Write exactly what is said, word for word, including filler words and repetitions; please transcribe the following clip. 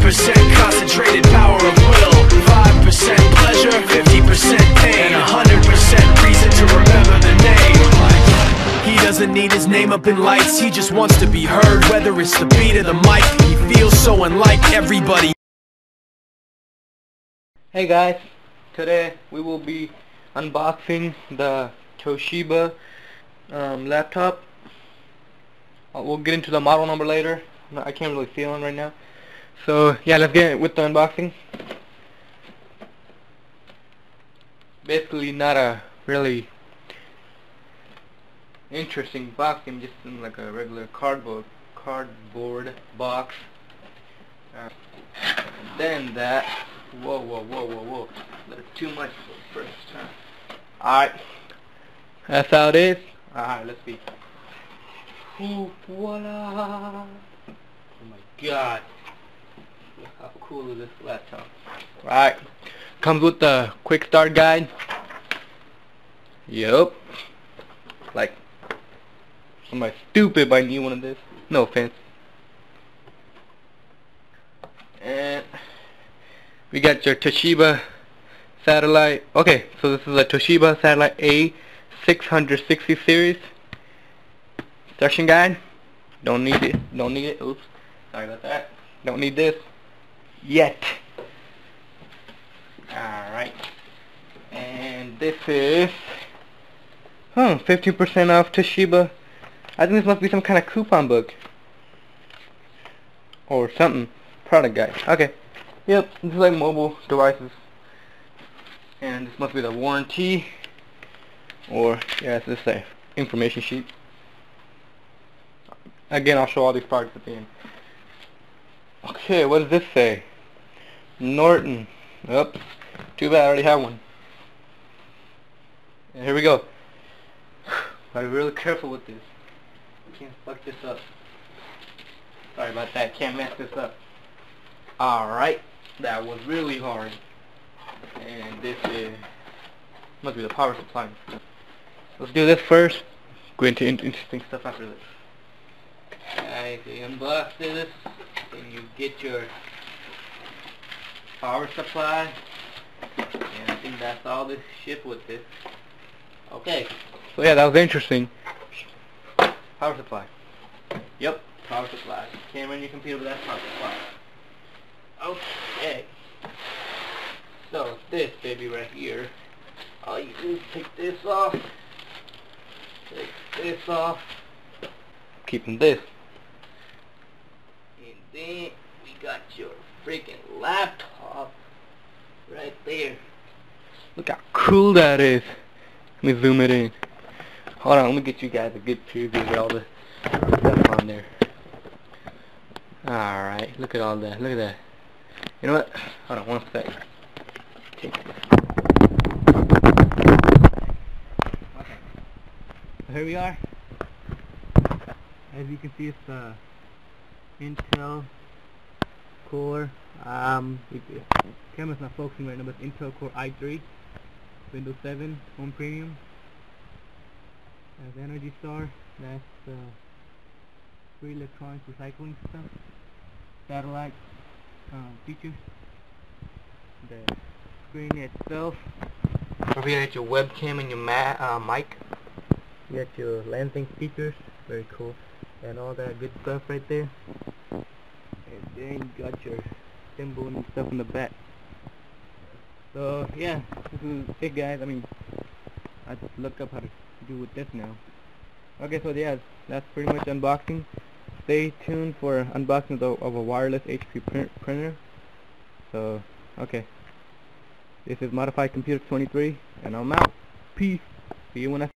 percent concentrated power of will, five percent pleasure, fifty percent pain, and one hundred percent reason to remember the name. He doesn't need his name up in lights, he just wants to be heard, whether it's the beat or the mic. He feels so unlike everybody. Hey guys, today we will be unboxing the Toshiba um, laptop. Uh, we'll get into the model number later. I can't really see one right now. So yeah, let's get with the unboxing. Basically not a really interesting box, I'm just in like a regular cardboard cardboard box. Uh, then that whoa whoa whoa whoa whoa a little too much for the first time. Alright, that's how it is. Alright, let's see. Ooh, voila! Oh my god, look how cool is this laptop. Alright, comes with the quick start guide. Yup, like somebody stupid might need one of this. No offense. And we got your Toshiba satellite. Okay, so this is a Toshiba satellite A six sixty series. Instruction guide. Don't need it. Don't need it. Oops. Sorry about that. Don't need this yet. Alright. And this is huh, fifteen percent off Toshiba. I think this must be some kind of coupon book or something. Product guide. Okay. Yep, this is like mobile devices. And this must be the warranty. Or yeah, it's just a information sheet. Again, I'll show all these products at the end. Okay, what does this say? Norton. Oops. Too bad I already have one. And here we go. Gotta be really careful with this. Can't fuck this up. Sorry about that. Can't mess this up. Alright. That was really hard. And this is must be the power supply. Let's do this first. Go into in interesting stuff after this. Alright, so you unbox this, then you get your power supply, and I think that's all this shit with this. Okay, so yeah, that was interesting. Power supply. Yep, power supply. Can't run your computer with that power supply. Okay, so this baby right here, all you do is take this off, take this off, keeping this. And then we got your freaking laptop right there. Look how cool that is. Let me zoom it in. Hold on, let me get you guys a good preview of all the stuff on there. Alright, look at all that. Look at that. You know what? Hold on one sec. Take this. Okay. So here we are. As you can see, it's the Intel Core. Um, the camera's not focusing right now, but Intel Core i three, Windows seven, Home Premium. Has Energy Star. That's the free electronics recycling stuff. Satellite um, features. The screen itself. Over here, at your webcam and your ma uh, mic. You got your lensing features. Very cool. And all that good stuff right there. And then you got your symbol and stuff in the back. So yeah, this is it guys. I mean, I just looked up how to do with this now. Okay, so yeah, that's pretty much unboxing. Stay tuned for unboxing of, of a wireless H P print, printer. So, okay. This is Modified Computer twenty-three, and I'm out. Peace. See you when I